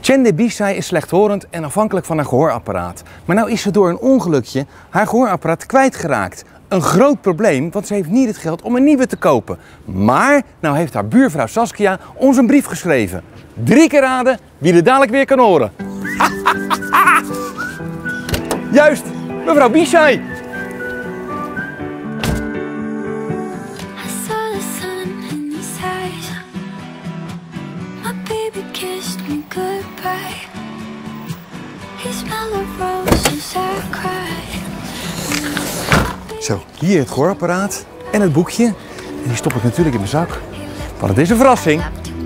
Chende Bisai is slechthorend en afhankelijk van haar gehoorapparaat. Maar nou is ze door een ongelukje haar gehoorapparaat kwijtgeraakt. Een groot probleem, want ze heeft niet het geld om een nieuwe te kopen. Maar nou heeft haar buurvrouw Saskia ons een brief geschreven. 3 keer raden wie er dadelijk weer kan horen. Juist, mevrouw Bisai. Zo, hier het gehoorapparaat en het boekje. En die stop ik natuurlijk in mijn zak. Want het is een verrassing.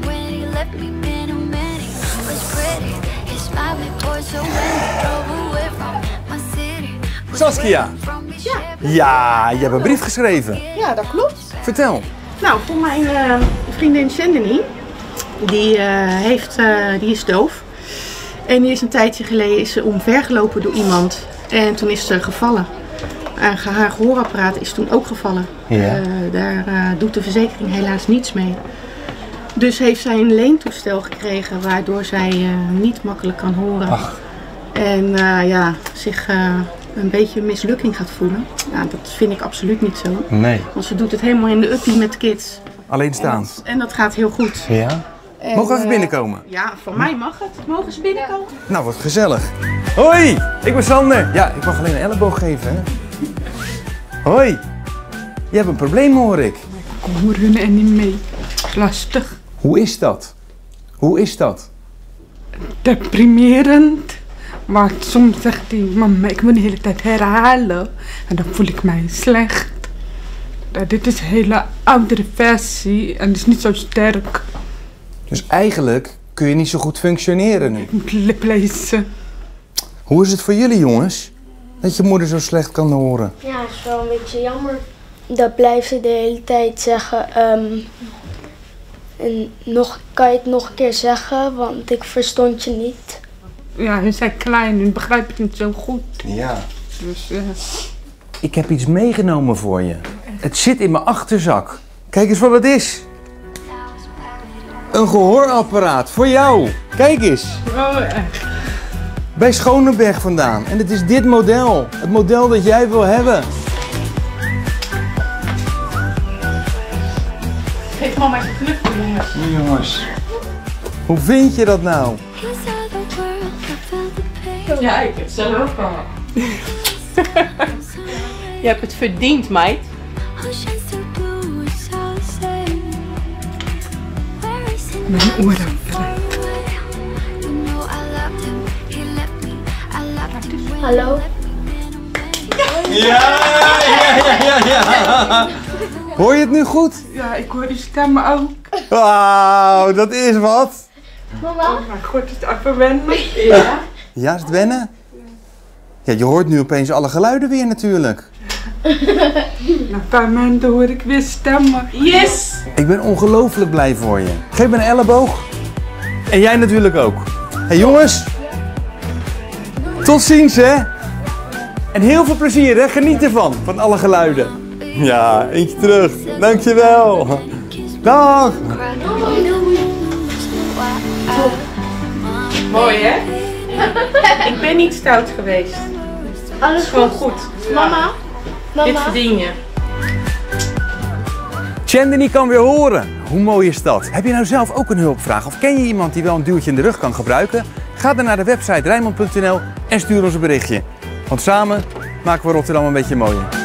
Saskia. Ja. Ja, je hebt een brief geschreven. Ja, dat klopt. Vertel. Nou, voor mijn vriendin Sendeni, die is doof. En die is een tijdje geleden omvergelopen door iemand. En toen is ze gevallen. Haar gehoorapparaat is toen ook gevallen. Ja. Daar doet de verzekering helaas niets mee. Dus heeft zij een leentoestel gekregen waardoor zij niet makkelijk kan horen. Ach. En zich een beetje een mislukking gaat voelen. Nou, dat vind ik absoluut niet zo. Nee. Want ze doet het helemaal in de uppie met kids. Alleenstaand. En dat gaat heel goed. Ja. En, Mogen we even binnenkomen? Ja, van mij mag het. Mogen ze binnenkomen? Nou, wat gezellig. Hoi, ik ben Sander. Ja, ik mag alleen een elleboog geven, hè? Hoi. Je hebt een probleem, hoor ik. Ik hoor hun en niet mee. Lastig. Hoe is dat? Hoe is dat? Deprimerend. Maar soms zegt hij, mama, ik wil de hele tijd herhalen. En dan voel ik mij slecht. Dit is een hele oudere versie en is niet zo sterk. Dus eigenlijk kun je niet zo goed functioneren nu. Ik moet liplezen. Hoe is het voor jullie, jongens? Dat je moeder zo slecht kan horen. Ja, dat is wel een beetje jammer. Dat blijft ze de hele tijd zeggen. En kan je het nog een keer zeggen, want ik verstond je niet. Ja, hun zijn klein, hun begrijpen het niet zo goed. Ja. Dus Ik heb iets meegenomen voor je. Het zit in mijn achterzak. Kijk eens wat het is. Een gehoorapparaat voor jou. Kijk eens. oh, echt. Bij Schoneberg vandaan. En het is dit model. Het model dat jij wil hebben. Geef mama eens een knuffel, jongens. Jongens. Hoe vind je dat nou? Ja, ik heb het zelf ook al. Je hebt het verdiend, meid. Mijn oren. Hallo? Ja. Hoor je het nu goed? Ja, ik hoor die stemmen ook. Wauw, dat is wat. Mama? Oh mijn god, het is even wennen. Ja. Ja, is het wennen? Ja, je hoort nu opeens alle geluiden weer natuurlijk. Na een paar maanden hoor ik weer stemmen. Yes! Ik ben ongelooflijk blij voor je. Geef me een elleboog. En jij natuurlijk ook. Hé jongens. Tot ziens, hè. En heel veel plezier, hè. Geniet ervan, van alle geluiden. Ja, eentje terug. Dankjewel. Dag. Mooi, hè? Ik ben niet stout geweest. Alles Gewoon goed. Mama? Dit Mama? verdien je. Chandni kan weer horen. Hoe mooi is dat? Heb je nou zelf ook een hulpvraag? Of ken je iemand die wel een duwtje in de rug kan gebruiken? Ga dan naar de website rijnmond.nl en stuur ons een berichtje. Want samen maken we Rotterdam een beetje mooier.